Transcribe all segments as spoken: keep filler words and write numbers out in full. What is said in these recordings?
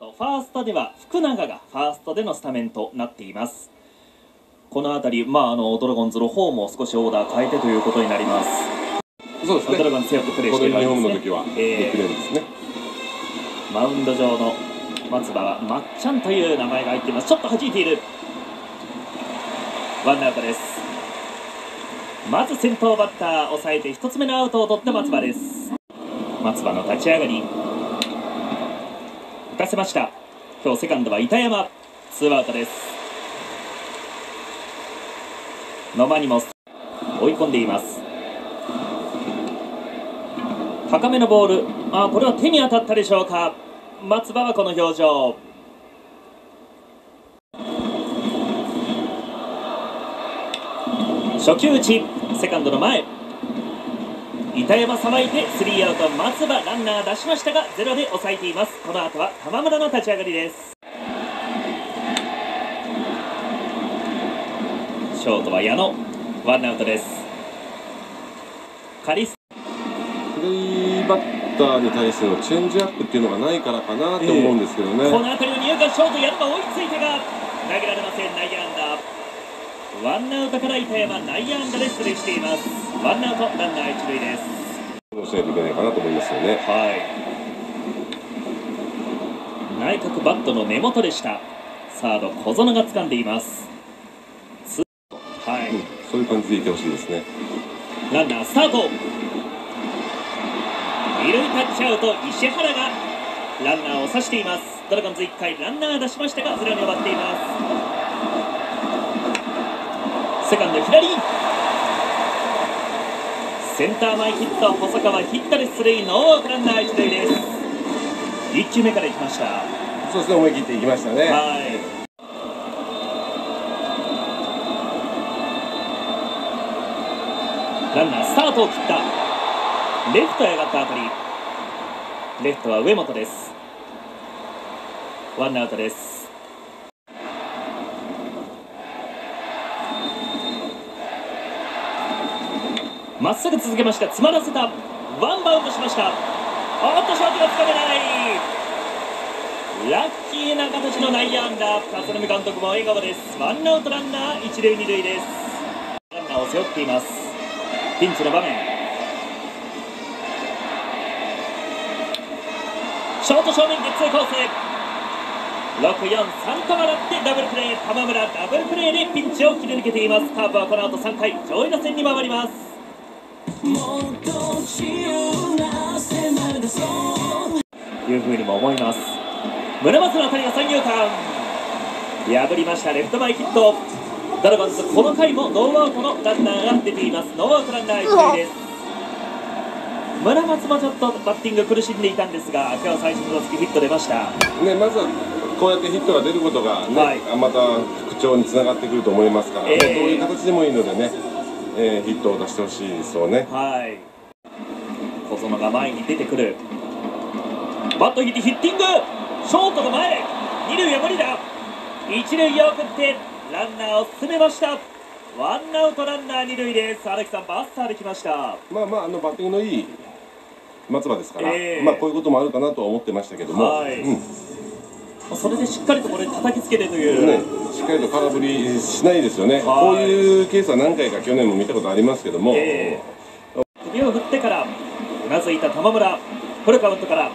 ファーストでは福永がファーストでのスタメンとなっています。この辺り、まあ、あのドラゴンズの方も少しオーダー変えてということになります。 そうですね。 ドラゴンズ強くプレーしているわけですね。 このユニフォームの時は、えー、プレーですね。 マウンド上の松葉はまっちゃんという名前が入っています。ちょっと弾いている。ワンアウトです。まず先頭バッター抑えてひとつめのアウトを取った松葉です。松葉の立ち上がり打たせました。今日セカンドは板山。ツーアウトです。野間にも追い込んでいます。高めのボール、あ、これは手に当たったでしょうか。松葉はこの表情。初球打ち、セカンドの前。板山さばいてスリーアウト。松葉ランナー出しましたがゼロで抑えています。この後は玉村の立ち上がりです。ショートは矢野。ワンアウトです。カリス左バッターに対してのチェンジアップっていうのがないからかなと思うんですけどね、えー、 この辺りの二遊間ショート矢野が追いついてが投げられません。内野安打。ワンアウトから板山内野安打で出塁しています。ワンアウトランナー一塁です。 しないといけないかなと思いますよね。 はい、内角バットの根元でした。サード小園が掴んでいます。はい、 うん、そういう感じでいてほしいですね。 ランナースタート。二塁タッチアウト。石原がランナーを刺しています。ドラゴンズいっかいランナー出しましたがゼロに終わっています。セカンド左センター前ヒット。細川ヒットで出塁。ノーアウトランナー一塁です。いっ球目からいきました。 そうですね、思い切っていきましたね。はい、 ランナースタートを切った。レフトへ上がった当たり。レフトは上本です。ワンアウトです。まっすぐ続けました。詰まらせた。ワンバウンドしました。おっとショートがつかめない。ラッキーな形の内野安打。立浪監督も笑顔です。ワンアウトランナー一塁二塁です。ランナーを背負っています。ピンチの場面。ショート正面ゲッツーコース。ろくよんさんと回ってダブルプレー。玉村ダブルプレーでピンチを切り抜けています。カープはこの後さんかい上位打線に回ります。いうふうにも思います。村松の当たりが三遊間破りました。レフト前ヒット。ドラゴンズこの回もノーアウトのランナーが出ています。ノーアウトランナー一塁です。村松もちょっとバッティング苦しんでいたんですが今日最初の打席ヒット出ました、 ね、まずはこうやってヒットが出ることが、ね、はい、また復調につながってくると思いますから、ね、えー、どういう形でもいいのでね、えー、ヒットを出してほしいですよね。はい、小園が前に出てくる。バット引いてヒッティング。ショートの前。二塁は無理だ。一塁を送ってランナーを進めました。ワンアウトランナー二塁です。荒木さんバッターで来ました。まあまああのバッティングのいい松葉ですから、えー、まあこういうこともあるかなとは思ってましたけども、はい、うん、それでしっかりとこれ叩きつけてという、ね、しっかりと空振りしないですよね。こういうケースは何回か去年も見たことありますけども、えー、首を振ってからうなずいた玉村。フルカウントから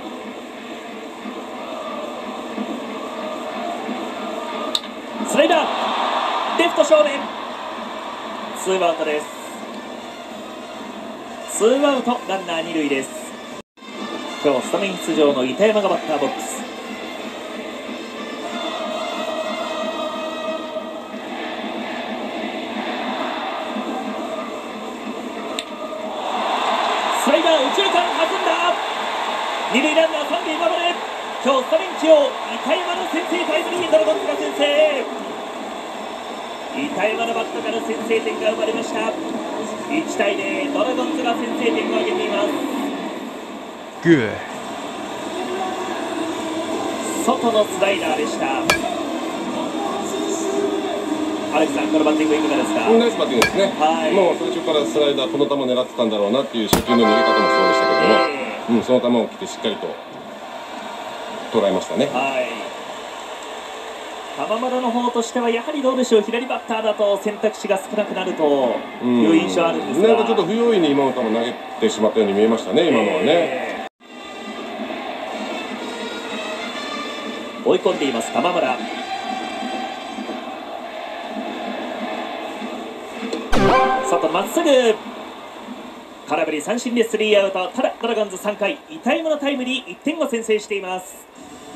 スライダー。レフト正面。ツーアウトです。ツーアウトランナー二塁です。今日スタメン出場の板山がバッターボックス。スライダー右中間弾んだ。二塁ランナー三塁守る。今日スタメン起用板山の先制タイムリー。ドラゴンズが先制。板山のバットから先制点が生まれました。いちたいゼロ、ドラゴンズが先制点を挙げています。グー。外のスライダーでした。荒木さん、このバッティングいかがですか？ナイスバッティングですね。はい、もう最初からスライダー、この球を狙ってたんだろうなっていう初球の逃げ方もそうでしたけども、えーうん、その球を来てしっかりと捉えましたね。 はい。玉村の方としてはやはりどうでしょう、左バッターだと選択肢が少なくなるという印象あるんですが、 なんかちょっと不用意に今の球投げてしまったように見えましたね、今のはね。えー、追い込んでいます玉村。外まっすぐ、空振り三振でスリーアウト。ただドラゴンズさんかい痛いものタイムリーいってんを先制しています。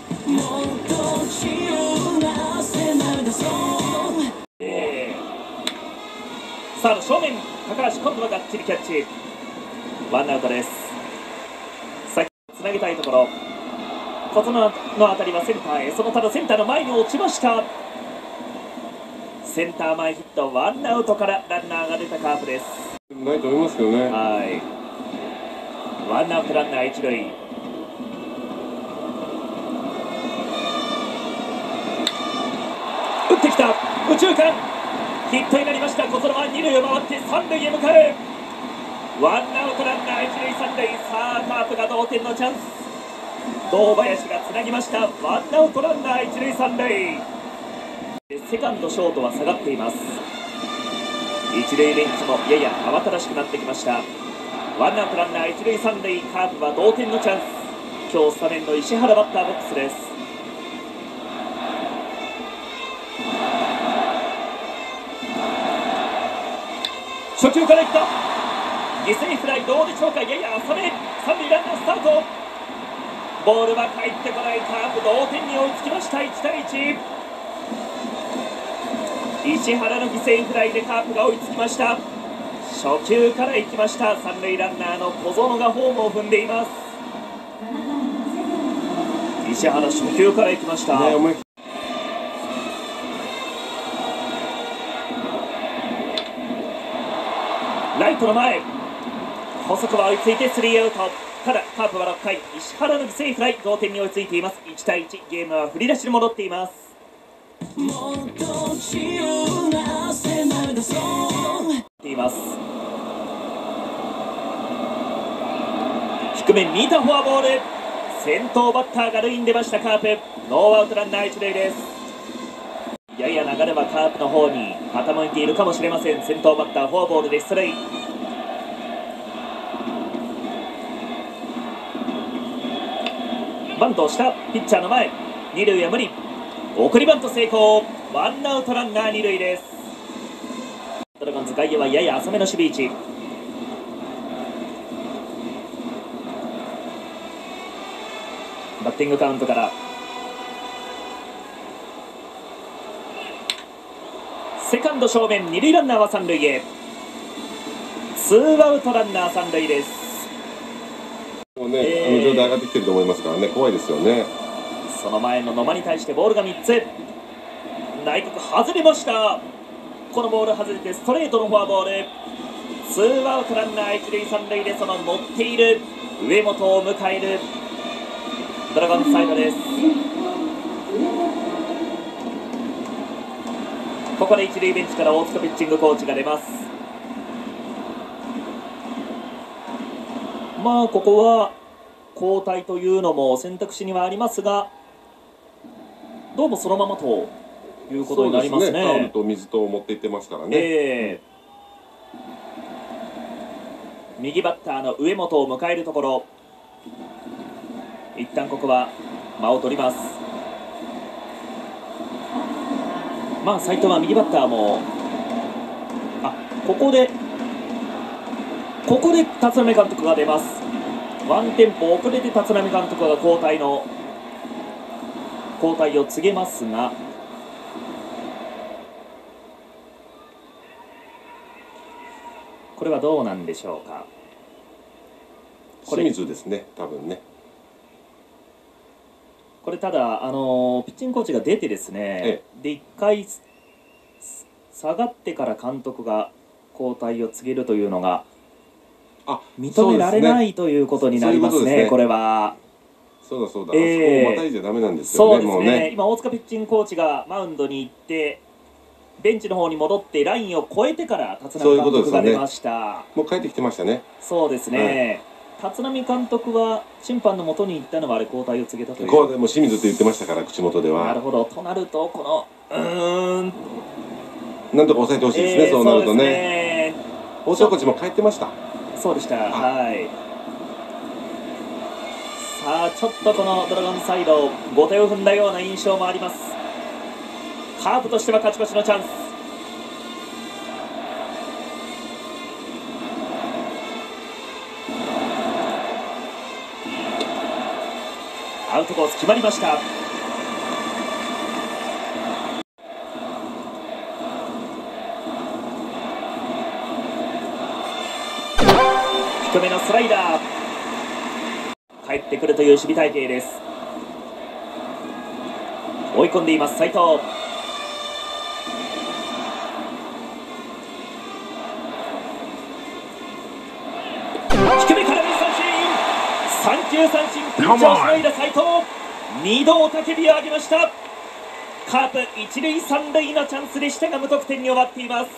えー、サード正面、高橋今度はがっちりキャッチ、ワンアウトです。先つなげたいところ、琴ノの当たりはセンターへ、そのただセンターの前に落ちました。センター前ヒット、ワンアウトからランナーが出たカープです。 ないと思いますけどね。 はい、ワンアウトランナー一塁。打ってきた右中間、ヒットになりました。小園は二塁を回って三塁へ向かう。ワンアウトランナー一塁三塁。さあカープが同点のチャンス。堂林がつなぎました。ワンアウトランナー一塁三塁。セカンドショートは下がっています。一塁ベンチもやや慌ただしくなってきました。ワンアウトランナー一塁三塁。カープは同点のチャンス。今日スタメンの石原バッターボックスです。初球からいった、犠牲フライ、どうでしょうか、やや浅め。三塁ランナースタート。ボールは返ってこない。カープ同点に追いつきました。いちたいいち。石原の犠牲フライでカープが追いつきました。初球からいきました。三塁ランナーの小園がホームを踏んでいます。石原初球からいきました、ね、ライトの前、細くは追いついてスリーアウト。ただカープはろっかい石原の犠牲フライ、同点に追いついています。いちたいいち、ゲームは振り出しに戻っています。います低め見たフォアボール。先頭バッターが塁に出ました。カープノーアウトランナー一塁です。やや流れはカープの方に傾いているかもしれません。先頭バッターフォアボールで出塁。バントをしたピッチャーの前、二塁は無理。送りバント成功。ワンアウトランナー二塁です。ドラゴンズ外野はやや浅めの守備位置。バッティングカウントからセカンド正面、二塁ランナーは三塁へ。ツーアウトランナー三塁です。 もうね、えー、あの状態上がってきてると思いますからね、怖いですよね。 その前の野間に対してボールがみっつ。内角外れました。このボール外れてストレートのフォアボール。ツーアウトランナー一塁三塁で、その乗っている上本を迎えるドラゴンズサイドです。ここで一塁ベンチから大塚ピッチングコーチが出ます。まあここは交代というのも選択肢にはありますが、どうもそのままということになりますね。 タオルと水と持っていってますからね。 えー、右バッターの上本を迎えるところ、一旦ここは間を取ります。まあ斉藤は右バッターも、あ、ここでここで立浪監督が出ます。ワンテンポ遅れて立浪監督が交代の交代を告げますが、これはどうなんでしょうか。 清水ですね、多分ね。 これただあのピッチングコーチが出てですね、ええ、でいっかい下がってから監督が交代を告げるというのが認められないということになりますね。これはそうだそうだ、えー、あそこをまたいじゃダメなんですよね。 そうですね。今大塚ピッチングコーチがマウンドに行ってベンチの方に戻ってラインを越えてから立浪監督が出ました。 もう帰ってきてましたね。 そうですね、 立浪監督は審判のもとに行ったのはあれ交代を告げたという。 こうでも清水と言ってましたから、口元では。 なるほど。となるとこのうーんなんとか抑えてほしいですね、えー、そうなるとね。大城コーチも帰ってました。 そうでした。はい。さあちょっとこのドラゴンサイド後手を踏んだような印象もあります。カープとしては勝ち越しのチャンス。アウトコース決まりました。低めのスライダー、帰ってくるという守備隊形です。追い込んでいます斉藤。低め空振り三振、三球三振、ピッチャーをしのいだ斉藤、にど雄たけびを上げました。カープ一塁三塁のチャンスでしたが無得点に終わっています。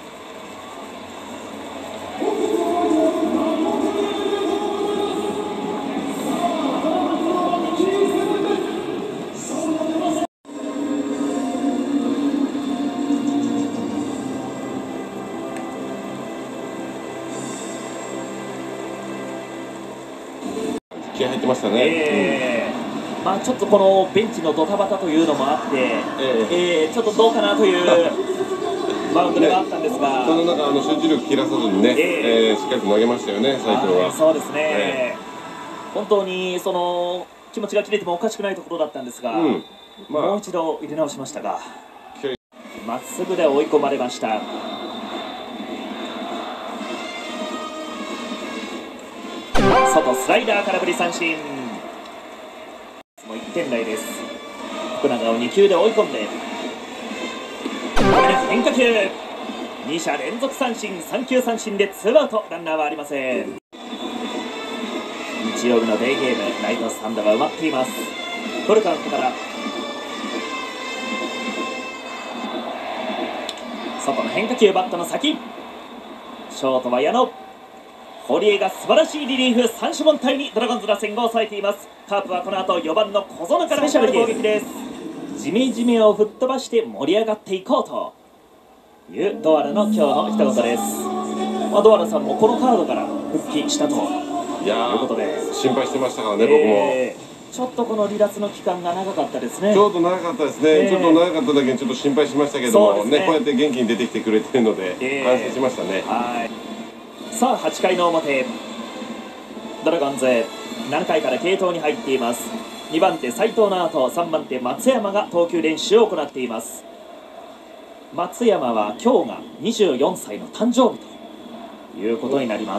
気合入ってましたね。 えーうん、まあちょっとこのベンチのドタバタというのもあって、えーえー、ちょっとどうかなというマウンドではあったんですが、 その中あの集中力切らさずにね、えーえー、しっかりと投げましたよね、斉藤は。 そうですね、えー、本当にその気持ちが切れてもおかしくないところだったんですが、うんまあ、もう一度入れ直しましたが、まっすぐで追い込まれました。外スライダー空振り三振、もういってん台です。福永をに球で追い込んで変化球、に者連続三振、さん球三振でツーアウト、ランナーはありません。日曜日のデーゲーム、ライトスタンドが埋まっています。フルカウントから外の変化球、バットの先、ショートは矢野、堀江が素晴らしいリリーフ、三者凡退にドラゴンズ打線が抑えています。カープはこの後よばんの小園から始まる攻撃です。じめじめを吹っ飛ばして盛り上がっていこうというドアラの今日の一言です。まあ、ドアラさんもこのカードから復帰したということで心配してましたからね、えー、僕も。 ちょっとこの離脱の期間が長かったですね。 ちょっと長かったですね、えー、ちょっと長かっただけにちょっと心配しましたけども、ね、ねこうやって元気に出てきてくれてるので、えー、安心しましたね。はいさあはちかいの表、ドラゴンズななかいから継投に入っています。にばん手斉藤の後、さんばん手松山が投球練習を行っています。松山は今日がにじゅうよんさいの誕生日ということになります。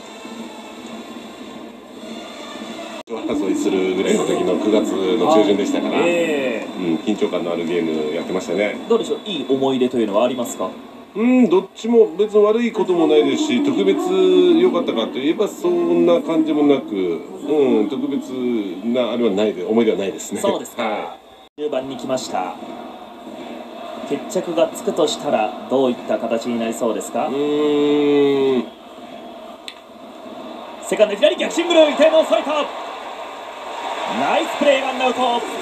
争いするぐらいの時のくがつの中旬でしたから、えーうん、緊張感のあるゲームやってましたね。 どうでしょう、いい思い出というのはありますか？ うん、どっちも別に悪いこともないですし、特別良かったかといえばそんな感じもなく、うん、特別なあれはないで、思い出はないですね。 そうですか。はい、じゅうばんに来ました。決着がつくとしたらどういった形になりそうですか？うーん、セカンド左逆シングル、池山を抑えた。ナイスプレー、ワンアウト。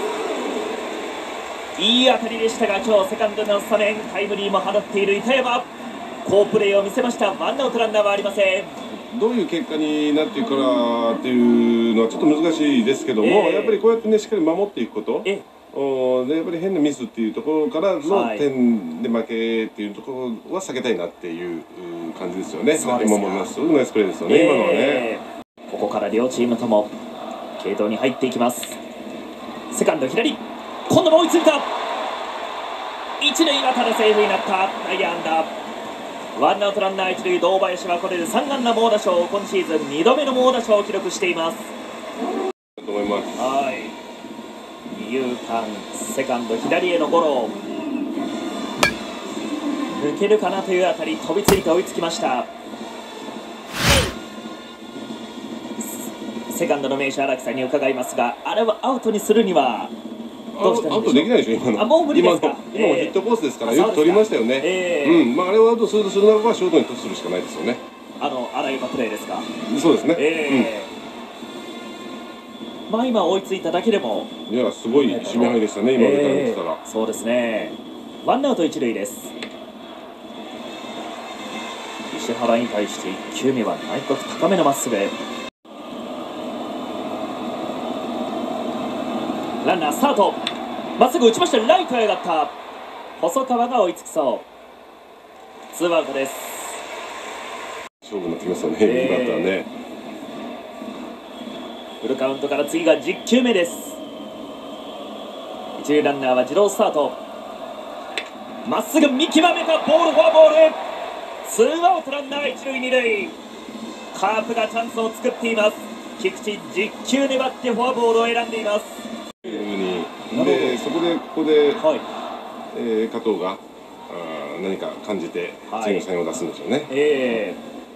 いい当たりでしたが、今日セカンドのスタメンタイムリーも放っている板山、好プレーを見せました。ワンアウトランナーはありません。 どういう結果になっていくからっていうのはちょっと難しいですけども、えー、やっぱりこうやってねしっかり守っていくこと、えー、でやっぱり変なミスっていうところからの点で負けっていうところは避けたいなっていう感じですよね。そうですか。今もナイスプレーですよね、えー、今のはね。ここから両チームとも継投に入っていきます。セカンド左、今度も追いついた。一塁はただセーフになった。内野安打。ワンアウトランナー一塁、堂林はこれでさん安打猛打賞、今シーズンにどめの猛打賞を記録しています。と思います。はい。二遊間、セカンド左へのゴロ、抜けるかなというあたり、飛びついて追いつきました。セカンドの名手荒木さんに伺いますが、あれはアウトにするにはどうしたらいいんでしょう？アウトできないでしょ今の。あ、もう無理ですか。今のヒットコースですからよく取りましたよね。うん、まああれはアウトするとするならばショートにトスするしかないですよね。あの荒木なプレーですか。 そうですね。 えー、うん、まあ今追いついただけでも、 いやすごい締め合いでしたね、今までから見てたら、 えー、そうですね。ワンアウト一塁です。石原に対していっきゅうめは内角高めのまっすぐ。ランナースタート、まっすぐ打ちました。ライトへ上がった。細川が追いつきそう。ツーアウトです。 勝負になってきますよね、右バッターね。 フルカウントから次がじゅっきゅうめです。一塁ランナーは自動スタート。まっすぐ見極めた。ボール、フォアボール。ツーアウトランナー一塁二塁。カープがチャンスを作っています。菊池じゅっきゅう粘ってフォアボールを選んでいます。 でそこでここで、 はい、 えー、加藤があ何か感じて次のサインを出すんでしょうね。はい、え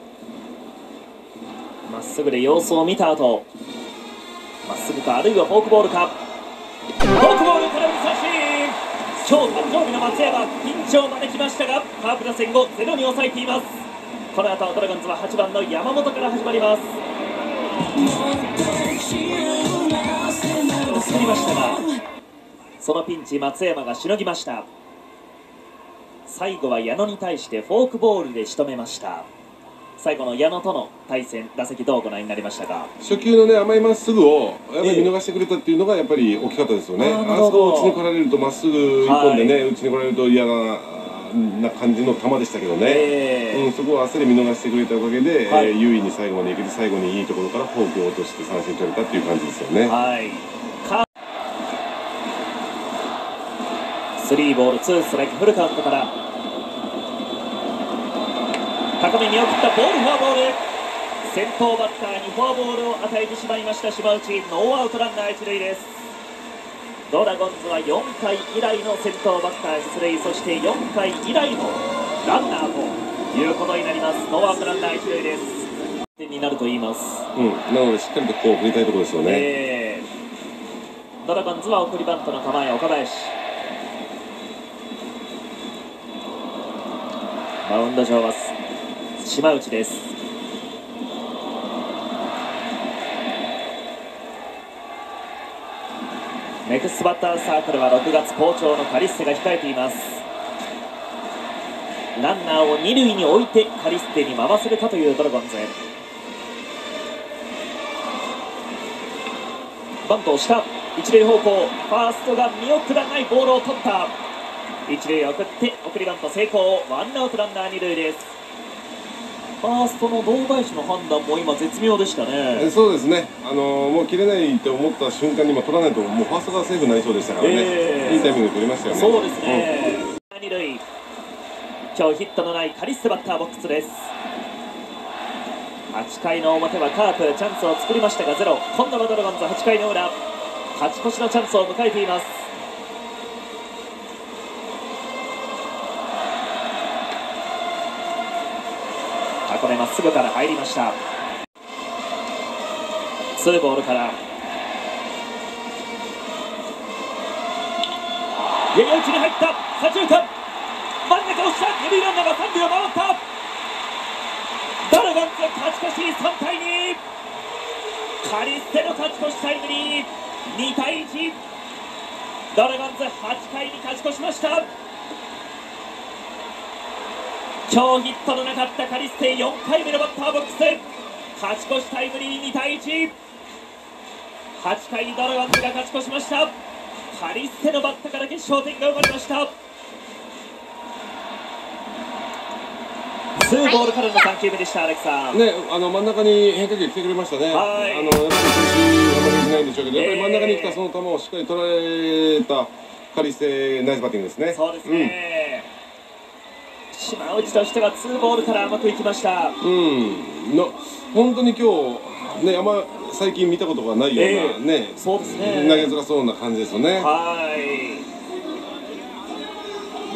ー、まっすぐで様子を見た後、まっすぐかあるいはフォークボールか。フォークボールから三振。今日誕生日の松山、ピンチを招きましたがカープ打線をゼロに抑えています。この後ドラゴンズははちばんの山本から始まります。取りましたが、そのピンチ松山がしのぎました。最後は矢野に対してフォークボールで仕留めました。最後の矢野との対戦、打席どうご覧になりましたか。 初球のね甘いまっすぐをやっぱり見逃してくれたっていうのがやっぱり大きかったですよね。えー、あそこを打ちに来られるとまっすぐ一本でね、はい、打ちに来られると嫌なな感じの球でしたけどね、えーうん、そこを焦り見逃してくれたおかげで、はい、えー、優位に最後までいけて最後にいいところからフォークを落として三振取れたっていう感じですよね。はい、 スリーボールツーストライク、フルカウントから高め見送ったボール、フォアボール。先頭バッターにフォアボールを与えてしまいました島内。ノーアウトランナー一塁です。ドラゴンズはよんかい以来の先頭バッター出塁、そしてよんかい以来のランナーということになります。ノーアウトランナー一塁です。点になると言います、 うん、なのでしっかりとこう振りたいところですよね。 えー、ドラゴンズは送りバントの構え、岡林。マウンド上は島内です。ネクストバッターサークルはろくがつ好調のカリステが控えています。ランナーをに塁に置いてカリステに回せるかというドラゴンズ。バントをした。一塁方向、ファーストが見送らないボールを取った。一塁へ送って送りバント成功。ワンアウトランナー二塁です。ファーストの堂林の判断も今絶妙でしたね。 そうですね、あのー、もう切れないと思った瞬間に取らないともうファーストがセーフになりそうでしたからね、えー、いいタイミングで取りましたよね。 そうですね、うん、二塁、今日ヒットのないカリステバッターボックスです。はちかいの表はカープチャンスを作りましたがゼロ。今度はドラゴンズはちかいの裏、勝ち越しのチャンスを迎えています。これまっすぐから入りました。ツーボールからやや内に入った左中間真ん中押した。二塁ランナーがさんびょう回った。ドラゴンズ勝ち越しさんたいに。カリステの勝ち越しタイムリー。にたいいち。ドラゴンズはちかいに勝ち越しました。今日ヒットのなかったカリステ、よんかいめのバッターボックス。勝ち越しタイムリーにたいいち。はちかいにドラゴンズが勝ち越しました。カリステのバッターから決勝点が生まれました。ツーボールからのさんきゅうめでした。アレクさん、 ね、あの真ん中に変化球来てくれましたね。はい、あのやっぱり調子あまりないんでしょうけど、やっぱり真ん中に来たその球をしっかり捉えたカリステ、ナイスバッティングですね。 そうですね、うん、島内としてはツーボールから甘くいきました。 うんの本当に今日ね、あんま最近見たことがないようなね、 えー、そうですね、 投げづらそうな感じですよね。 はい、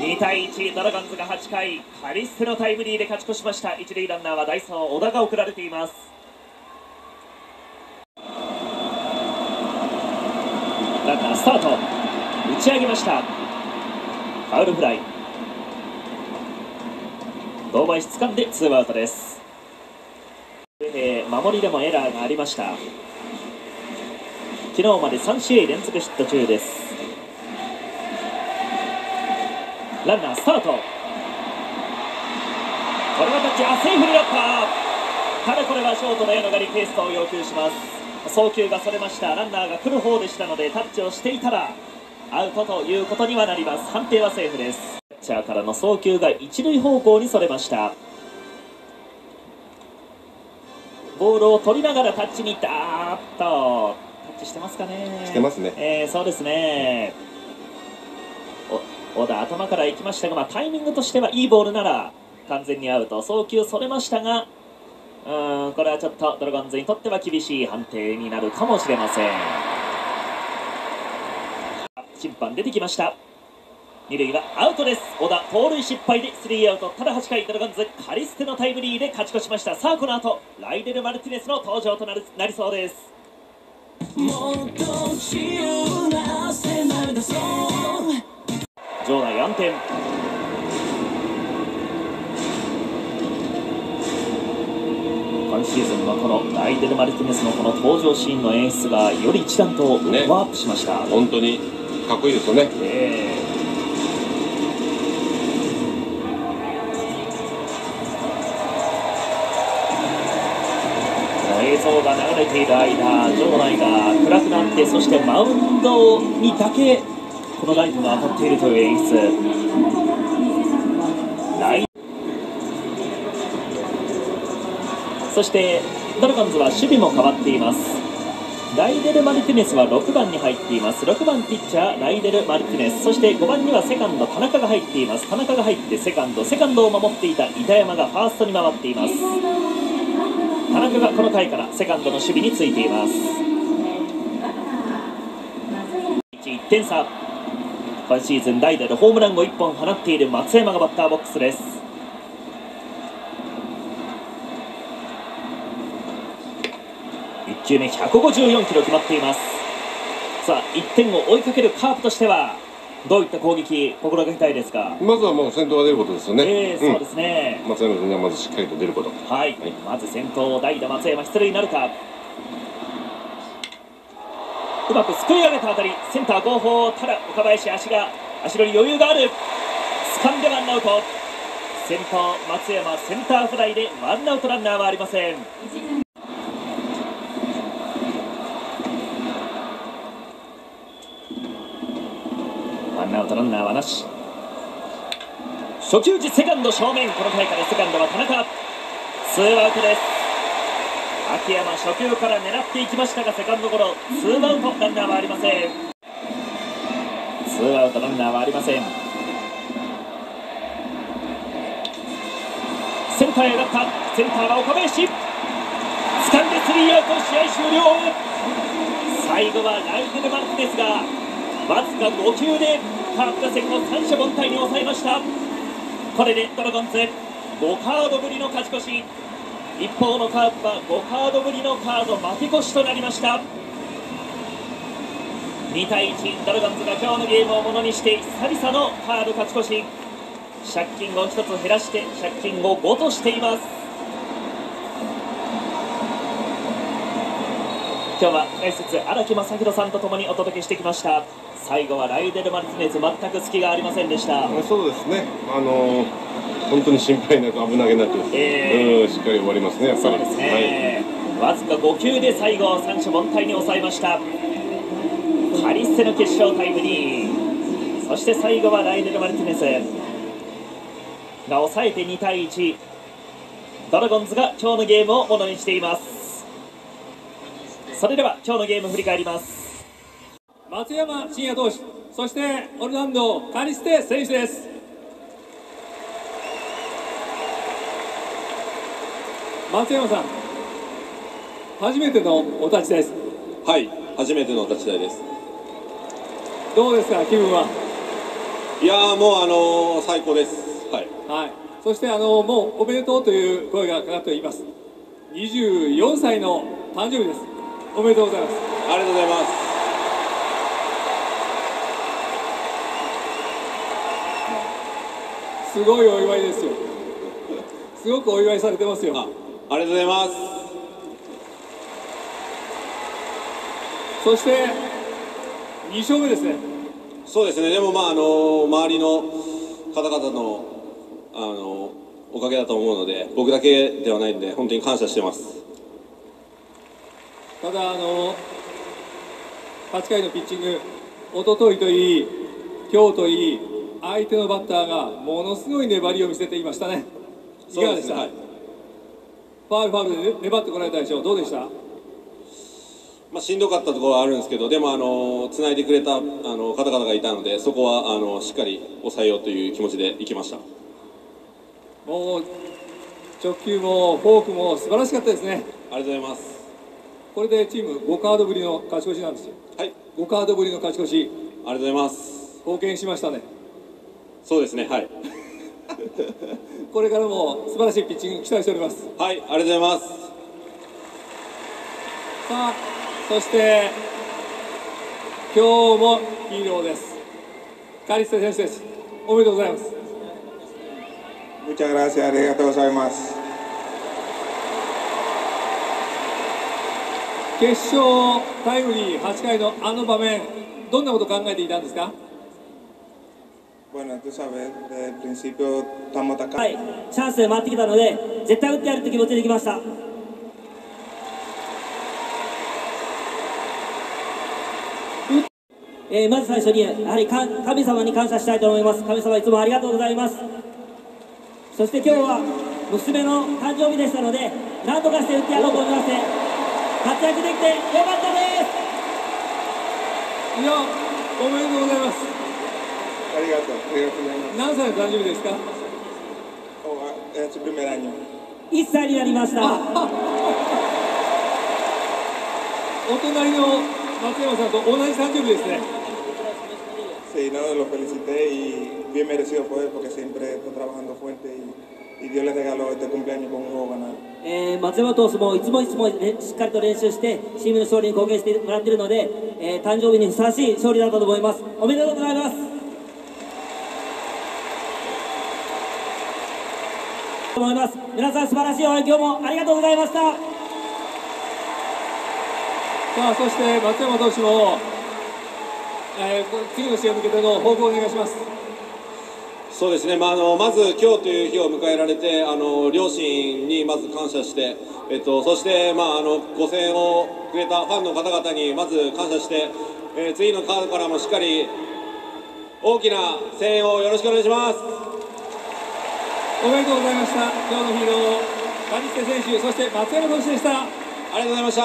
にたいいち、ドラゴンズがはちかいカリステのタイムリーで勝ち越しました。一塁ランナーは代走小田が送られています。ランナースタート、打ち上げました。ファウルフライ、堂林掴んでツーアウトです。 守りでもエラーがありました。昨日までさん試合連続ヒット中です。ランナースタート。これはタッチ、あ、セーフになった。ただこれはショートの矢野がリクエストを要求します。送球がそれました。ランナーが来る方でしたので、タッチをしていたらアウトということにはなります。判定はセーフです。キャッチャーからの送球が一塁方向にそれました。ボールを取りながらタッチに行った。あーっとタッチしてますかね。 してますね。 えー、そうですね。小田頭から行きましたが、まあ、タイミングとしてはいいボールなら完全にアウト。送球それましたが、うーんこれはちょっとドラゴンズにとっては厳しい判定になるかもしれません。審判出てきました。二塁はアウトです。小田盗塁失敗でスリーアウト。ただはちかいドラゴンズカリステのタイムリーで勝ち越しました。さあこの後ライデル・マルティネスの登場となるなりそうです。場内暗転。今シーズンのこのライデル・マルティネスのこの登場シーンの演出がより一段とワープしました、 ね、本当にかっこいいですよね。えー映像が流れている間、場内が暗くなって、そしてマウンドにだけこのライトが当たっているという演出。ライそしてドラゴンズは守備も変わっています。ライデル・マルティネスはろくばんに入っています。ろくばんピッチャーライデル・マルティネス、そしてごばんにはセカンド田中が入っています。田中が入ってセカンドセカンドを守っていた板山がファーストに回っています。田中がこの回からセカンドの守備についています。いってん差。今シーズン代打でホームランをいっぽん放っている松山がバッターボックスです。いっきゅうめひゃくごじゅうよんキロ決まっています。さあいってんを追いかけるカープとしてはどういった攻撃心がけたいですか。 まずはもう先頭が出ることですよね。 えー、そうですね、 うん、松山君がまずしっかりと出ること。 はい、はい、まず先頭代打松山出塁なるか。うまくすくい上げた当たり、センター後方。ただ岡林足が足取り余裕がある。掴んでワンアウト。先頭松山センターフライでワンアウトランナーはありません。ワンアウトランナーはなし。初球時セカンド正面。この回からセカンドは田中。ツーアウトです。秋山初球から狙っていきましたがセカンドゴロ。ツーアウトランナーはありません。ツーアウトランナーはありません。センターへ上がった。センターは岡林。掴んでスリーアウト。試合終了。最後はライデル・マルティネスがわずかごきゅうでカープ打線を三者凡退に抑えました。これでドラゴンズごカードぶりの勝ち越し。一方のカープはごカードぶりのカード負け越しとなりました。にたいいち、ドラゴンズが今日のゲームをものにして久々のカード勝ち越し。借金をひとつ減らして借金をごとしています。今日は解説荒木正弘さんとともにお届けしてきました。最後はライデル・マルティネス全く隙がありませんでした。 そうですね、あのー、本当に心配なく危なげなく、えー、うんしっかり終わりますねやっぱり。そうですね、はい、わずかごきゅうで最後三者凡退に抑えました。カリッセの決勝タイムリー。そして最後はライデル・マルティネスが抑えてにたいいち。ドラゴンズが今日のゲームをものにしています。それでは今日のゲーム振り返ります。 松山真也投手、そしてオルランドカリステ選手です。松山さん、初めてのお立ち台です。 はい、初めてのお立ち台です。 どうですか、気分は。 いやー、もうあのー、最高です。はい、 はい、そしてあのー、もうおめでとうという声がかかっています。にじゅうよんさいの誕生日です。おめでとうございます。 ありがとうございます。 すごいお祝いですよ。すごくお祝いされてますよ。 あ、ありがとうございます。 そしてに勝目ですね。 そうですね。でもまああの周りの方々のあのおかげだと思うので、僕だけではないんで本当に感謝してます。 ただあのはちかいのピッチング、一昨日といい今日といい相手のバッターがものすごい粘りを見せていましたね。いかがでした？はい、ファウルファウルで粘ってこられたでしょう。どうでした？ まあ、しんどかったところはあるんですけど、でもあのつないでくれたあの方々がいたので、そこはあのしっかり抑えようという気持ちでいきました。 もう直球もフォークも素晴らしかったですね。 ありがとうございます。 これでチームごカードぶりの勝ち越しなんですよ。 はい、 ごカードぶりの勝ち越し、 ありがとうございます。 貢献しましたね。 そうですね、はい。 これからも素晴らしいピッチング期待しております。 はい、ありがとうございます。 さあ、そして今日もヒーローです。カリステ選手です。おめでとうございます。 Muchas gracias, ありがとうございます。 決勝タイムリーはちかいのあの場面、どんなことを考えていたんですか ？Bueno, tú sabes, desde el principio estamos atacando. はい、チャンスで回ってきたので、絶対打ってやるという気持ちできました。えー、まず最初に、やはり神様に感謝したいと思います。神様、いつもありがとうございます。そして今日は娘の誕生日でしたので、何とかして打ってやろうと思いまして、活躍できてよかったです。 いや、おめでとうございます。 ありがとう、ありがとうございます。 何歳の誕生日ですか？ Oh, es su primer año. いっさいになりました。 お隣の松山さんと同じ誕生日ですね。 Sí, no, lo felicité y bien merecido por él porque siempre está trabajando fuerte y, y Dios le regaló este cumpleaños con un nuevo ganado. えー、松山投手もいつもいつも、ね、しっかりと練習してチームの勝利に貢献してもらっているので、えー、誕生日にふさわしい勝利だったと思います。おめでとうございます。思います。皆さん素晴らしい応援今日もありがとうございました。 さあ、そして松山投手も、えー、次の試合に向けての抱負をお願いします。 そうですね、まあ、あのまず今日という日を迎えられて、あの両親にまず感謝して、えっと、そして、まあ、あのご声援をくれたファンの方々にまず感謝して、えー、次のカードからもしっかり大きな声援をよろしくお願いします。 おめでとうございました。今日のヒーロー、カリステ選手、そして松山投手でした。 ありがとうございました。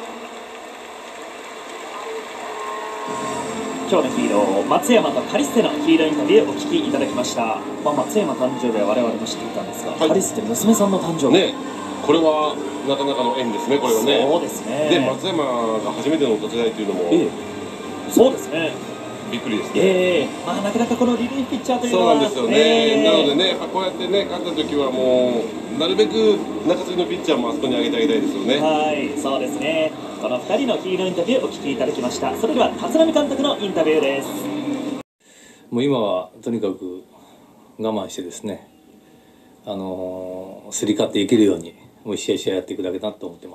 今日のヒーロー、松山とカリステのヒーローインタビューをお聞きいただきました。まあ、松山誕生日は我々も知っていたんですが、はい、カリステ娘さんの誕生日、 ね、これはなかなかの縁ですね、これはね。 そうですね。 で、松山が初めてのお手伝いというのも、 ええ、そうですね。 びっくりですね。 ええ、まあなかなかこのリリーフピッチャーというのはそうなんですよね。えー、なのでね、こうやってね勝った時はもうなるべく中継ぎのピッチャーもあそこに上げてあげたいですよね。 はい、そうですね。このふたりのヒーローインタビューをお聞きいただきました。それでは立浪監督のインタビューです。 もう今はとにかく我慢してですね、あのー、すり勝っていけるようにもう一試合一試合やっていくだけだと思ってます。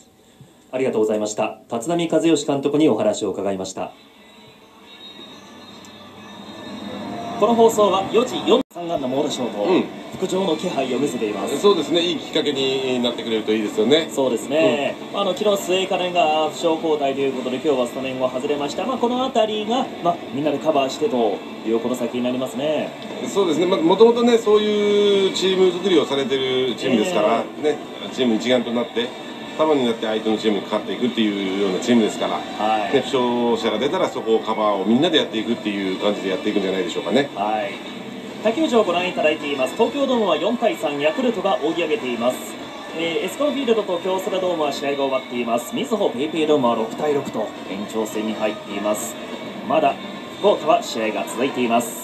ありがとうございました。立浪和義監督にお話を伺いました。この放送はよじよんさん安打猛打賞と、うん、復調の気配を見せています。 そうですね、いいきっかけになってくれるといいですよね。 そうですね、うん、あの昨日末井可憐が負傷交代ということで今日はスタメンを外れました。まあ、この辺りが、まあ、みんなでカバーしてというこの先になりますね。 そうですね、まあ、もともとねそういうチーム作りをされてるチームですから、えー、ね、チーム一丸となって束になって相手のチームに勝っていくっていうようなチームですから、はい、ね、負傷者が出たらそこをカバーをみんなでやっていくっていう感じでやっていくんじゃないでしょうかね。 はい、他球場をご覧いただいています。東京ドームはよんたいさん、ヤクルトが追い上げています。えー、エスコンフィールドと京セラドームは試合が終わっています。みずほペイペイドームはろくたいろくと延長戦に入っています。まだ福岡は試合が続いています。